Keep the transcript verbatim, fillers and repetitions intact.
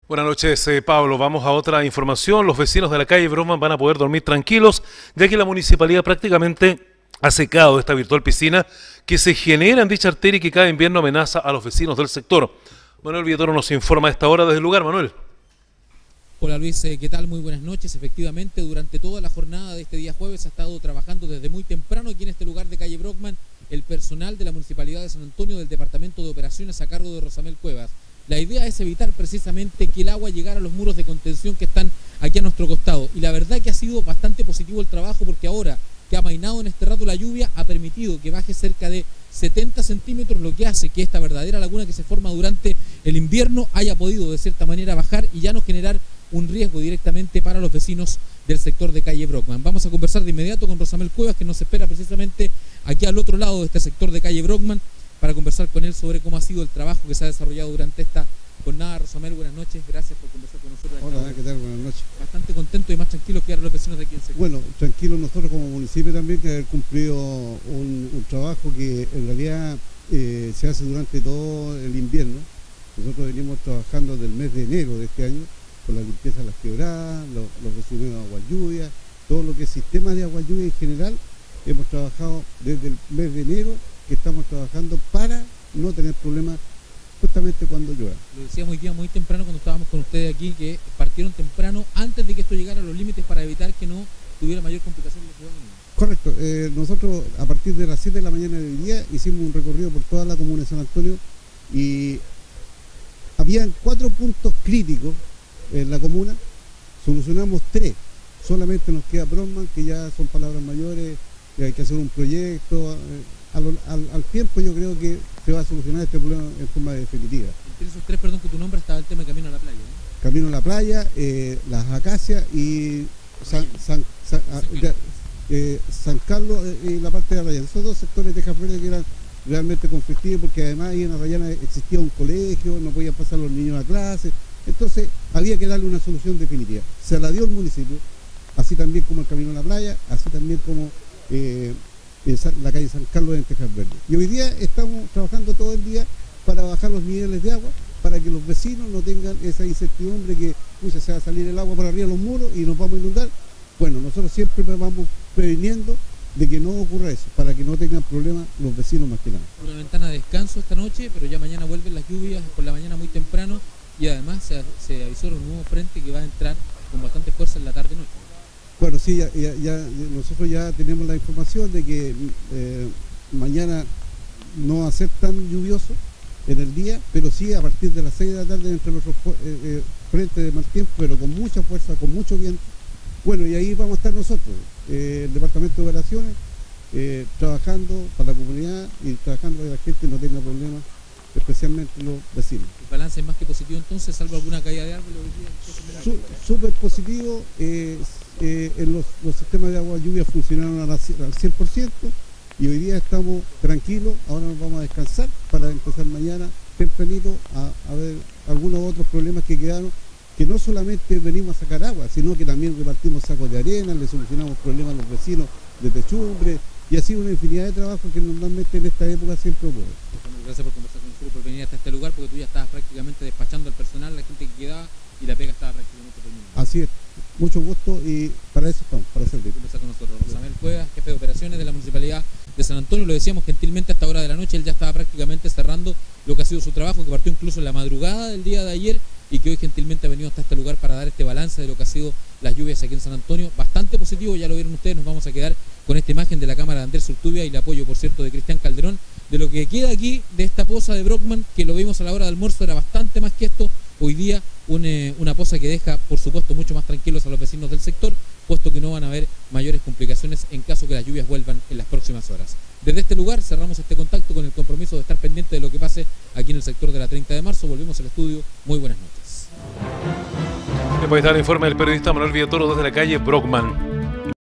Buenas noches, eh, Pablo. Vamos a otra información. Los vecinos de la calle Brockman van a poder dormir tranquilos, ya que la municipalidad prácticamente ha secado esta virtual piscina que se genera en dicha arteria y que cada invierno amenaza a los vecinos del sector. Manuel Villatoro nos informa a esta hora desde el lugar. Manuel. Hola Luis, ¿qué tal? Muy buenas noches. Efectivamente, durante toda la jornada de este día jueves ha estado trabajando desde muy temprano aquí en este lugar de calle Brockman el personal de la Municipalidad de San Antonio del Departamento de Operaciones a cargo de Rosamel Cuevas. La idea es evitar precisamente que el agua llegara a los muros de contención que están aquí a nuestro costado. Y la verdad que ha sido bastante positivo el trabajo, porque ahora que ha amainado en este rato la lluvia, ha permitido que baje cerca de setenta centímetros, lo que hace que esta verdadera laguna que se forma durante el invierno haya podido de cierta manera bajar y ya no generar un riesgo directamente para los vecinos del sector de calle Brockman. Vamos a conversar de inmediato con Rosamel Cuevas, que nos espera precisamente aquí al otro lado de este sector de calle Brockman, para conversar con él sobre cómo ha sido el trabajo que se ha desarrollado durante esta jornada. Rosamel, buenas noches, gracias por conversar con nosotros. Hola, ¿qué tal? Buenas noches. Bastante contento y más tranquilos que ahora los vecinos de aquí del sector. Bueno, tranquilos nosotros como municipio también, que haber cumplido un, un trabajo que en realidad eh, se hace durante todo el invierno. Nosotros venimos trabajando desde el mes de enero de este año con la limpieza de las quebradas, los, los residuos de agua lluvia, todo lo que es sistema de agua lluvia en general. Hemos trabajado desde el mes de enero, que estamos trabajando para no tener problemas justamente cuando llueva. Lo decíamos hoy día muy temprano cuando estábamos con ustedes aquí, que partieron temprano antes de que esto llegara a los límites para evitar que no tuviera mayor complicación en la ciudadanía. Correcto, eh, nosotros a partir de las siete de la mañana del día hicimos un recorrido por toda la comuna de San Antonio y habían cuatro puntos críticos en la comuna, solucionamos tres, solamente nos queda Brockman, que ya son palabras mayores, que hay que hacer un proyecto. Eh, Al, al, al tiempo yo creo que se va a solucionar este problema en forma definitiva. Entre esos tres, perdón, que tu nombre estaba el tema de Camino a la Playa, ¿no? Camino a la Playa, eh, las acacias y San, San, San, San, San, eh, San Carlos y la parte de Arrayán. Esos dos sectores de Café que eran realmente conflictivos, porque además ahí en Arrayán existía un colegio, no podían pasar los niños a clase, entonces había que darle una solución definitiva. Se la dio el municipio, así también como el Camino a la Playa, así también como eh, la calle San Carlos en Tejas Verdes. Y hoy día estamos trabajando todo el día para bajar los niveles de agua, para que los vecinos no tengan esa incertidumbre que pucha, se va a salir el agua por arriba de los muros y nos vamos a inundar. Bueno, nosotros siempre vamos previniendo de que no ocurra eso, para que no tengan problemas los vecinos más que nada. Una ventana de descanso esta noche, pero ya mañana vuelven las lluvias por la mañana muy temprano y además se, se avisó un nuevo frente que va a entrar con bastante fuerza en la tarde-noche. Bueno, sí, ya, ya, ya, nosotros ya tenemos la información de que eh, mañana no va a ser tan lluvioso en el día, pero sí a partir de las seis de la tarde entre nuestros eh, eh, frentes de mal tiempo, pero con mucha fuerza, con mucho viento. Bueno, y ahí vamos a estar nosotros, eh, el Departamento de Operaciones, eh, trabajando para la comunidad y trabajando para que la gente no tenga problemas, especialmente los vecinos. El balance es más que positivo entonces, salvo alguna caída de árboles. Súper positivo, eh, eh, en los, los sistemas de agua lluvia funcionaron al cien por ciento y hoy día estamos tranquilos. Ahora nos vamos a descansar para empezar mañana tempranito a, a ver algunos otros problemas que quedaron, que no solamente venimos a sacar agua, sino que también repartimos sacos de arena, le solucionamos problemas a los vecinos de techumbre, y así una infinidad de trabajos que normalmente en esta época siempre ocurre. Gracias por conversar con nosotros, por venir hasta este lugar, porque tú ya estabas prácticamente despachando al personal, la gente que quedaba, y la pega estaba prácticamente terminada. Así es, mucho gusto y para eso estamos, para servir. Conversar con nosotros, Rosamel Cuevas, jefe de operaciones de la Municipalidad de San Antonio. Lo decíamos gentilmente, a esta hora de la noche él ya estaba prácticamente cerrando lo que ha sido su trabajo, que partió incluso en la madrugada del día de ayer y que hoy gentilmente ha venido hasta este lugar para dar este balance de lo que ha sido las lluvias aquí en San Antonio. Bastante positivo, ya lo vieron ustedes. Nos vamos a quedar con esta imagen de la cámara de Andrés Urtubia y el apoyo, por cierto, de Cristian Calderón, de lo que queda aquí de esta poza de Brockman, que lo vimos a la hora de almuerzo, era bastante más que esto. Hoy día un, eh, una poza que deja, por supuesto, mucho más tranquilos a los vecinos del sector, puesto que no van a haber mayores complicaciones en caso que las lluvias vuelvan en las próximas horas. Desde este lugar cerramos este contacto con el compromiso de estar pendiente de lo que pase aquí en el sector de la treinta de marzo. Volvemos al estudio. Muy buenas noches. Después de dar el informe del periodista Manuel Villatoro desde la calle Brockman.